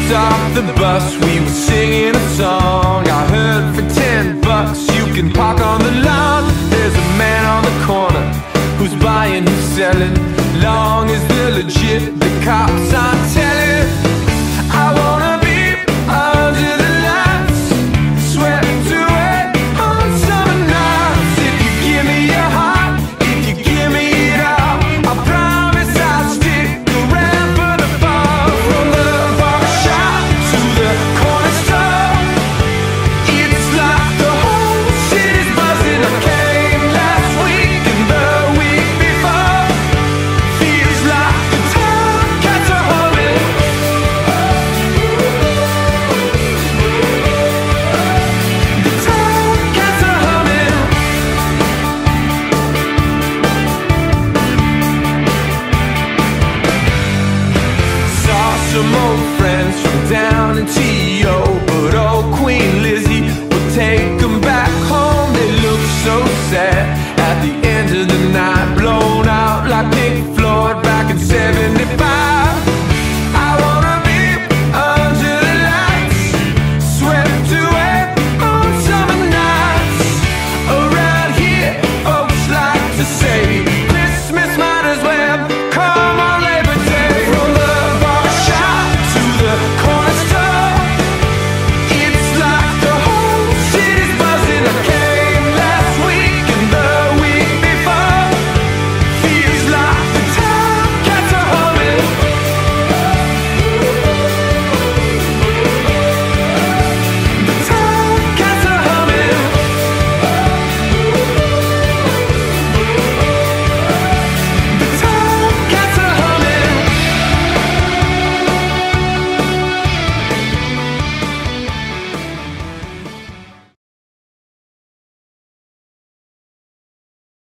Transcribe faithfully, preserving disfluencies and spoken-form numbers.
off the bus, we were singing a song. I heard for ten bucks you can park on the lawn. There's a man on the corner who's buying, who's selling. Long as they're legit, the cops aren't telling. I wanna be under the lights, sweating to it on summer nights. If you give me your heart, if you give me it all, I promise I'll stick around for the fall. From the barbershop to the corner store, it's like the whole city's buzzing. I came last week and the week before, feels like the town cats are humming. The town cats are humming. Saw some old friends from down in T O